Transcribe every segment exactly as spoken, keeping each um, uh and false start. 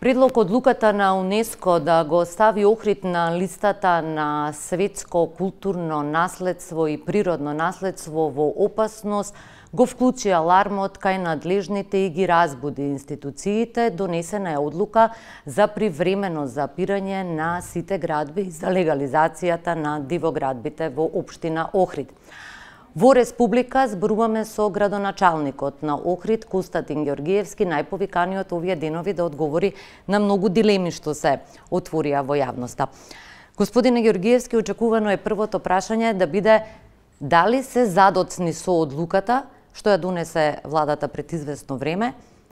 Предлог одлуката на УНЕСКО да го стави Охрид на листата на светско културно наследство и природно наследство во опасност го вклучи алармот кај надлежните и ги разбуди институциите. Донесена е одлука за привремено запирање на сите градби за легализацијата на дивоградбите во општина Охрид. Во Республика зборуваме со градоначалникот на Охрид, Костадин Ѓоргиевски, најповиканиот овие денови да одговори на многу дилеми што се отворија во јавноста. Господине Ѓоргиевски, очекувано е првото прашање да биде дали се задоцни со одлуката што ја донесе владата пред известно време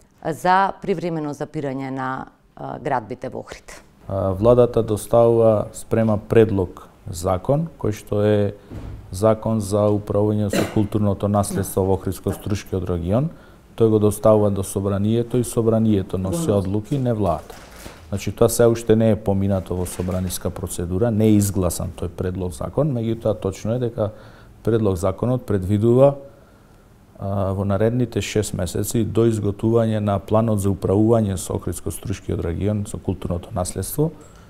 за привремено запирање на градбите во Охрид. Владата доставува спрема предлог закон кој што е закон за управување со културното наследство во Охридско-Струшкиот регион. Тој го доставува до собранието и собранието носи одлуки, не владата. Значи тоа се уште не е поминато во собраниска процедура, не е изгласан тој предлог закон, меѓутоа точно е дека предлог законот предвидува а, во наредните шест месеци до изготвување на планот за управување со Охридско-Струшкиот регион со културното наследство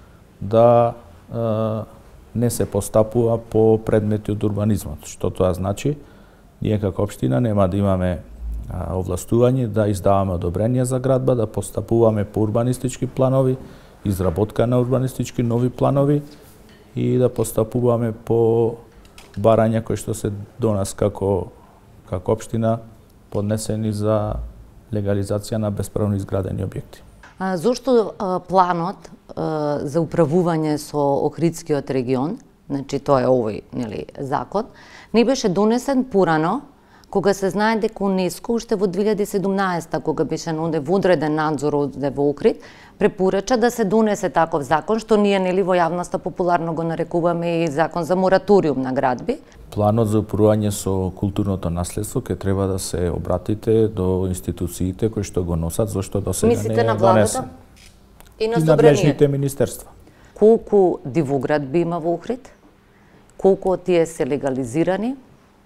да а, не се постапува по предмети од урбанизмот. Што тоа значи? Ние како општина нема да имаме а, овластување да издаваме одобрение за градба, да постапуваме по урбанистички планови, изработка на урбанистички нови планови и да постапуваме по барања кои што се до нас како како општина поднесени за легализација на бесправно изградени објекти. А, зошто а, планот а, за управување со Охридскиот регион, значи тоа е овој, нели, закон, не беше донесен порано, кога се знае дека УНЕСКО уште во две илјади и седумнаесета, кога беше онде водреден надзор овде во Охрид, препорача да се донесе таков закон, што ние, нели, во јавноста популарно го нарекуваме и закон за мораториум на градби. Планот за управување со културното наследство ќе треба да се обратите до институциите кои што го носат, зашто до сега не е на донесен. И на и надлежните министерства. Колку дивоградби има во Охрид? Колку од тие се легализирани?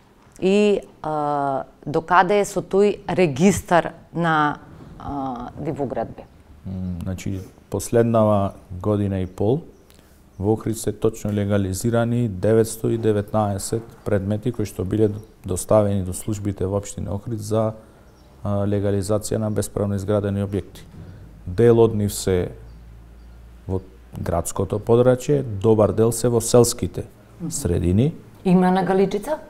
И а, докаде е со тој регистар на а, дивоградби? Значи, последнава година и пол во Охрид се точно легализирани деветстотини и деветнаесет предмети кои што биле доставени до службите во општина Охрид за а, легализација на бесправно изградени објекти. Дел од нив се во градското подрачје, добар дел се во селските средини. Има на Галичица?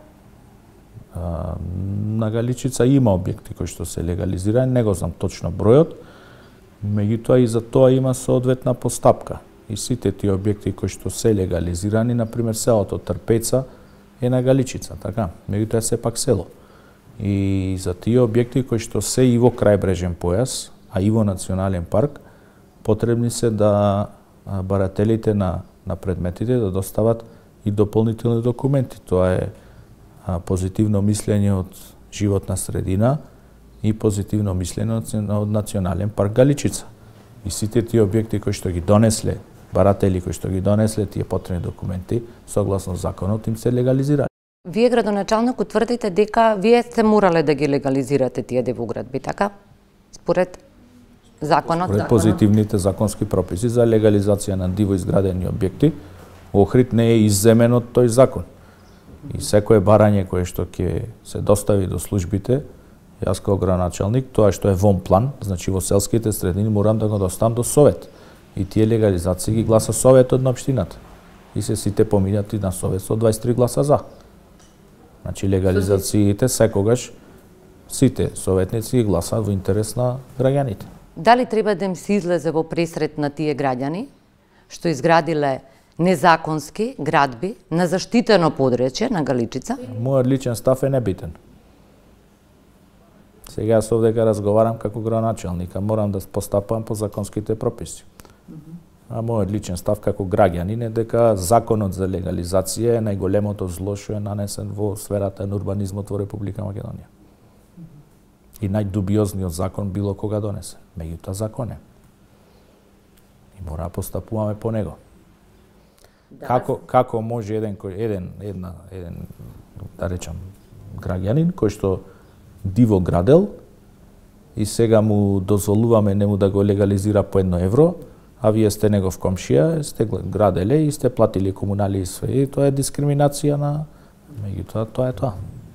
А, на Галичица има објекти кои што се легализирани, не го знам точно бројот, меѓутоа и за тоа има соодветна постапка. И сите тие објекти кои што се легализирани, например селото Трпеца е на Галичица, така, меѓутоа се пак село. И за тие објекти кои што се и во крајбрежен појас, а и во национален парк, потребни се да барателите на, на предметите да достават и дополнителни документи. Тоа е а, позитивно мислење од животна средина и позитивно мислење од, од национален парк Галичица. И сите тие објекти кои што ги донесле, баратели кои што ги донесле тие потребни документи, согласно законот им се легализирали. Вие, градоначалник, утврдите дека вие сте морале да ги легализирате тие дивоградби, така? Според законот? Според законот? позитивните законски прописи за легализација на диво изградени објекти, Охрид не е изземен од тој закон. И секое барање кое што ќе се достави до службите, јас како градоначалник, тоа што е вон план, значи во селските средини морам да го доставам до совет. И тие легализации ги гласа советот на општината. И се сите поминати на совет со дваесет и три гласа за. Значи легализациите секогаш сите советници ги гласаат во интерес на граѓаните. Дали треба да им се излезе во пресрет на тие граѓани што изградиле незаконски градби на заштитено подрачје на Галичица? Мојот личен став е небитен. Сега јас овдека разговарам како градоначалник, а морам да постапам по законските прописи. А мојот личен став како граѓанин е дека законот за легализација е најголемото зло што е нанесен во сферата на урбанизмот во Република Македонија. И најдубиозниот закон било кога донесен. Меѓутоа закон е. И мора да постапуваме по него. Да. Како како може еден кој еден една еден да речам граѓанин кој што диво градел и сега му дозволуваме нему да го легализира по едно евро, а вие сте негов комшија, сте граделе и сте платили комунали и све. И тоа е дискриминација на... Меѓутоа, тоа е тоа.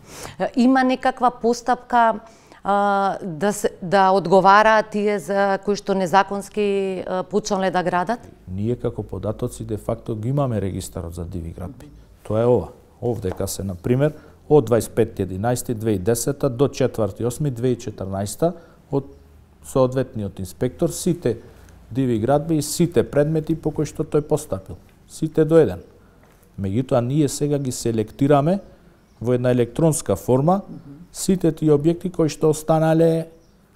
Има некаква постапка а, да, се, да одговараат тие за кои што незаконски а, почнале да градат? Ние како податоци де факто ги имаме регистарот за диви градби. Тоа е ова. Овдека се, на пример, од дваесет и пети единаесети две илјади и десета до четврти осми две илјади и четрнаесета од соодветниот инспектор сите диви градби и сите предмети по кои што тој постапил. Сите до еден. Меѓутоа, ние сега ги селектираме во една електронска форма сите тие објекти кои што останале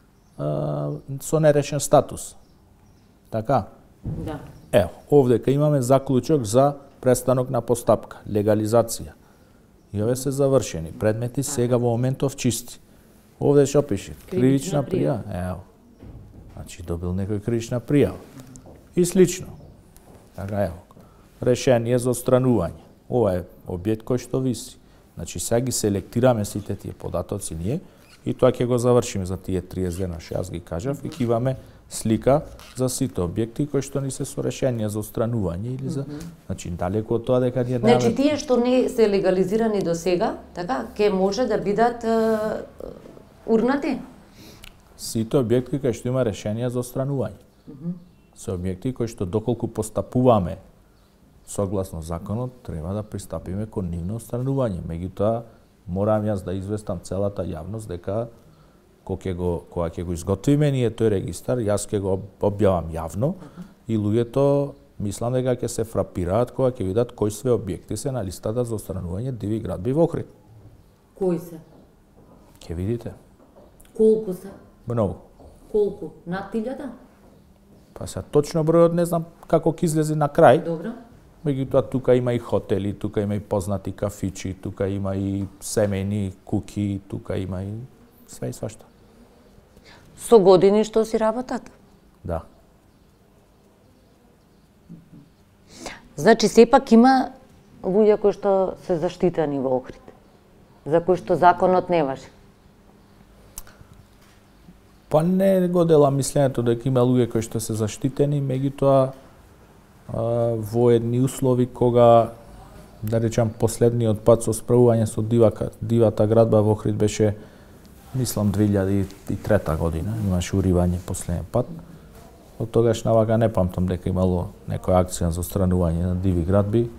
а, со нерешен статус. Така? Да. Ево, овдека имаме заклучок за престанок на постапка, легализација. И овие се завршени. Предмети сега во моментов чисти. Овде што пише? Кривична пријава. Ево. Значи добил некој кривична пријава. И слично. Така ево. Решение за отстранување. Ова е објект кој што виси. Значи сега ги селектираме сите тие податоци ние и тоа ќе го завршиме за тие триесет дена што јас ги кажав и ќе имаме слика за сите објекти кои што ни се со решение за отстранување или за... Mm -hmm. Значи, далеку од тоа дека ние немаме... Значи, тие што не се легализирани до сега, така, ќе може да бидат е, урнати? Сите објекти кои што има решение за отстранување. Mm -hmm. Се објекти кои што доколку постапуваме согласно законот, треба да пристапиме кон нивно отстранување. Меѓутоа, морам јас да известам целата јавност дека кога ќе го кога ќе го изготвиме ние тој регистар, јас ќе го објавам јавно и луѓето мислам дека ќе се фрапираат кога ќе видат кои све објекти се на листата за отстранување диви градби во Охрид. Кои се? Ќе видите. Колку се? Многу. Колку? Над илјада? Па се точно бројот не знам како ќе излезе на крај. Добро. Меѓутоа тука има и хотели, тука има и познати кафичи, тука има и семејни куки, тука има и све и свашто. Со години што си работат? Да. Значи, сепак има луѓе кои што се заштитени во Охрид, за кои што законот не важи. Па не го делам мислењето дека има луѓе кои што се заштитени, меѓутоа во едни услови кога, да речам, последниот пат со справување со дивака, дивата градба во Охрид беше, мислам, две илјади и трета година, имаше уривање последен пат. Од тогаш навака не памтам дека имало некоја акција за отстранување на диви градби.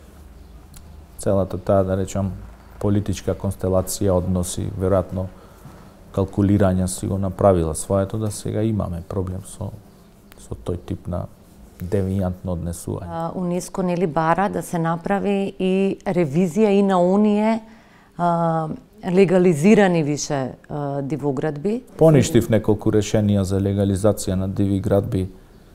Целата таа, да речам, политичка констелација, односи, веројатно, калкулирања си го направила своето, да сега имаме проблем со, со тој тип на девијантно однесување. УНЕСКО нели бара да се направи и ревизија и на оние а, легализирани више а, дивоградби. Поништив неколку решенија за легализација на диви градби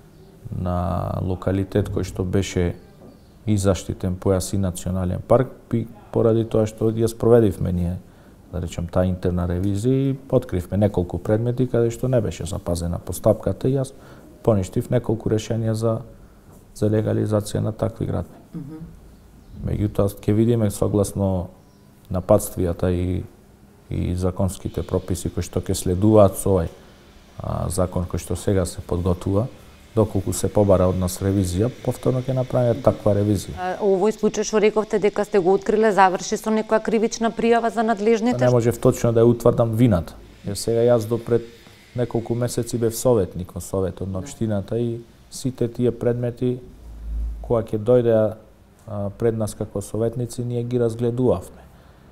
на локалитет кој што беше и заштитен појас и национален парк, поради тоа што ја спроведивме ние, да речем, таа интерна ревизија и откривме неколку предмети каде што не беше запазена постапката и јас поништив неколку решенија за за легализација на такви градби. Mm -hmm. Меѓутоа ќе видиме согласно напатствијата и и законските прописи кои што ќе следуваат со овој а, закон кој што сега се подготвува, доколку се побара од нас ревизија, повторно ќе направиме таква ревизија. А, овој случај што рековте дека сте го откриле заврши со некоја кривична пријава за надлежните? Не можев точно да ја утврдам вината. Jer сега јас до пред неколку месеци бев советник во советот на општината и сите тие предмети кога ќе дојде пред нас како советници ние ги разгледувавме.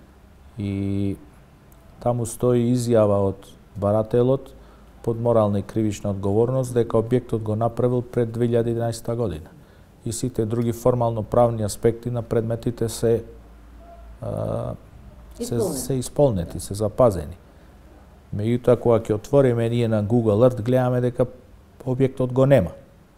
И таму стои изјава од барателот под морална и кривична одговорност дека објектот го направил пред две илјади и единаесета година. И сите други формално правни аспекти на предметите се а, се, се исполнети, се запазени. Меѓутоа, кога ќе отвориме ние на Google Earth, гледаме дека објектот го нема.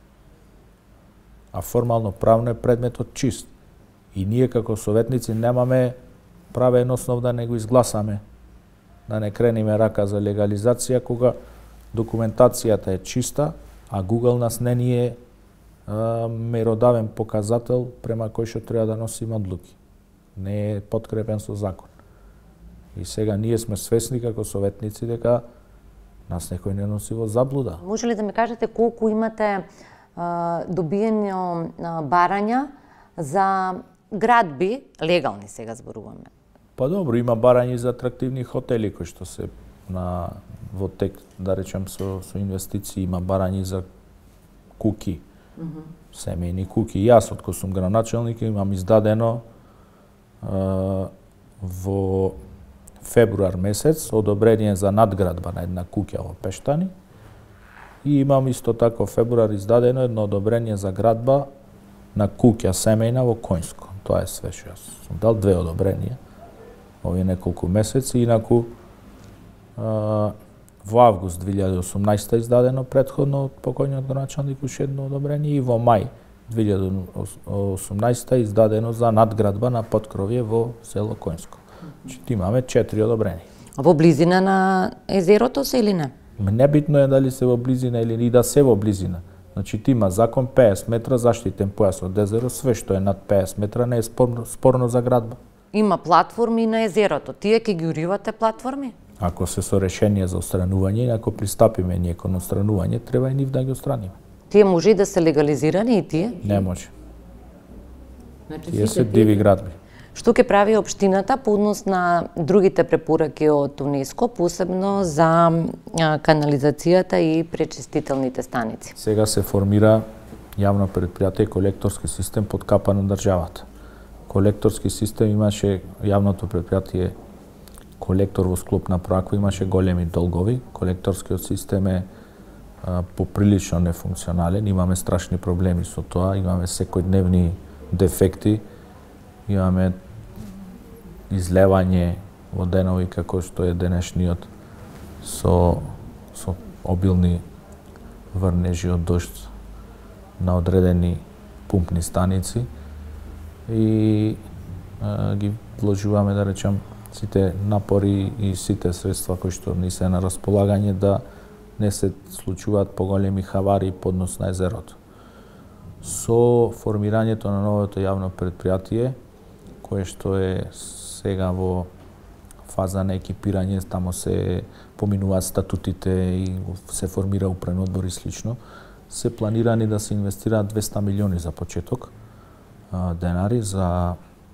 А формално правно е предметот чист. И ние како советници немаме правен основ да не го изгласаме, да не крениме рака за легализација кога документацијата е чиста, а Google нас не ни е а, меродавен показател према кој што треба да носиме одлуки. Не е подкрепен со закон. И сега ние сме свесни како советници дека Нас некој не носи во заблуда. Може ли да ми кажете колку имате а, добиено а, барања за градби, легални сега зборуваме? Па добро, има барања за атрактивни хотели кои што се на во тек, да речем со со инвестиции, има барања за куки. Mm -hmm. Семејни куки. Јас од кој сум градоначелник имам издадено а, во февруар месец одобрение за надградба на една куќа во Пештани и имам исто така во февруар издадено едно одобрение за градба на куќа семејна во Коњско. Тоа е све што јас сум дал, две одобренија овие неколку месеци. Инаку а, во август две илјади и осумнаесета издадено претходно од покојниот градоначалник уште едно одобрение и во мај две илјади и осумнаесета издадено за надградба на поткровје во село Коњско. Значи имаме четири одобрени. Во близина на езерото се или не? Небитно е дали се во близина или и да се во близина. Значи има закон петдесет метра заштитен појас од езеро, све што е над петдесет метра не е спорно, спорно за градба. Има платформи на езерото. Тие ќе ги уривате платформи? Ако се со решение за отстранување и ако пристапиме ние кон отстранување, треба и нив да ги отстраниме. Тие може и да се легализирани и тие? Не може. Значи, тие се диви градби. Што ќе прави општината по однос на другите препораки од УНЕСКО, посебно за канализацијата и пречистителните станици? Сега се формира јавно предпријатие колекторски систем под капа на државата. Колекторски систем имаше јавното предпријатие колектор во склоп на Проаква, имаше големи долгови. Колекторскиот систем е а, поприлично нефункционален, имаме страшни проблеми со тоа, имаме секојдневни дефекти, имаме излевање во денови како што е денешниот со, со обилни врнежи од дожд на одредени пумпни станици и а, ги вложуваме, да речем, сите напори и сите средства кои што ни се на располагање да не се случуваат поголеми хавари под нос на езерото. Со формирањето на новото јавно предпријатие, кое што е сега во фаза на екипирање, тамо се поминуваат статутите и се формира управен одбор и слично, се планирани да се инвестираат двеста милиони за почеток денари за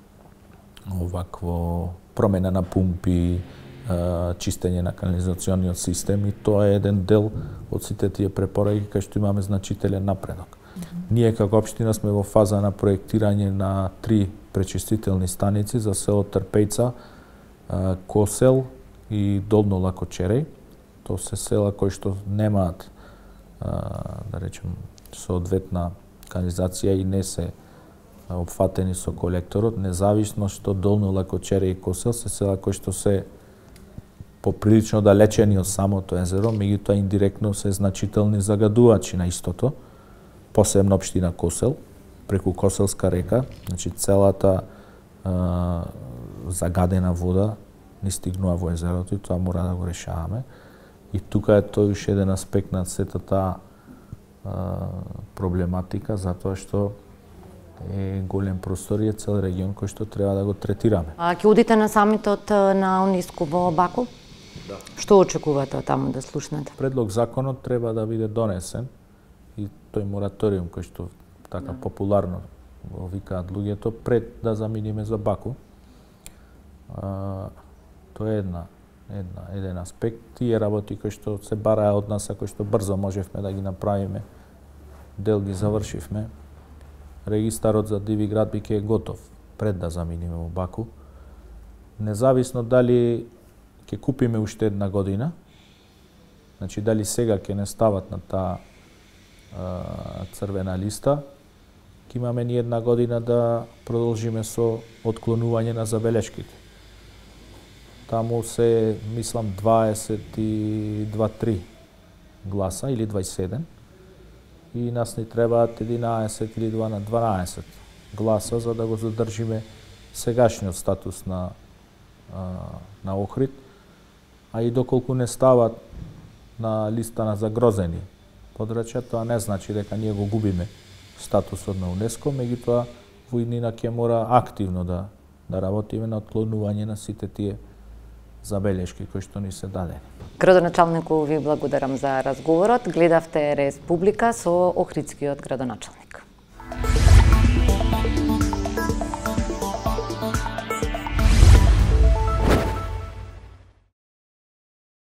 овакво промена на пумпи, чистење на канализациониот систем и тоа е еден дел од сите тие препораки кај што имаме значителен напредок. Mm-hmm. Ние како општина сме во фаза на проектирање на три пречистителни станици за село Трпејца, Косел и Долно Лакочереј. Тоа се села кои што немаат, да речем, соодветна канализација и не се опфатени со колекторот, независно што Долно Лакочереј и Косел се села кои што се поприлично далечени од самото езеро, меѓутоа индиректно се значителни загадувачи на истото, посебно општина Косел, преку Коселска река, значи целата а, загадена вода не стигнува во езерото и тоа мора да го решаваме. И тука е тој уште еден аспект на сета таа проблематика, затоа што е голем простор и е цел регион кој што треба да го третираме. А ќе одите на самитот на УНЕСКО во Баку? Да. Што очекувате од таму да слушнете? Предлог законот треба да биде донесен и тој мораториум кој што така да. популарно го викаат луѓето пред да заминиме за Баку. А, тоа е една една еден аспект. Тие работи кои што се бараа од нас, кои што брзо можевме да ги направиме, дел ги завршивме. Регистарот за диви градби ќе е готов пред да заминиме во Баку. Независно дали ќе купиме уште една година, значи дали сега ќе не стават на таа црвена листа, ќе имаме ни една година да продолжиме со отклонување на забелешките. Таму се, мислам, дваесет и два три гласа или дваесет и седум и нас ни требаат единаесет или дванаесет гласа за да го задржиме сегашниот статус на на Охрид, а и доколку не стават на листа на загрозени подрачја, тоа не значи дека ние го губиме статусот на УНЕСКО, меѓутоа во иднина ќе мора активно да да работиме на отклонување на сите тие забелешки кои што ни се дадени. Градоначалнику ви благодарам за разговорот. Гледавте Республика со Охридскиот градоначалник.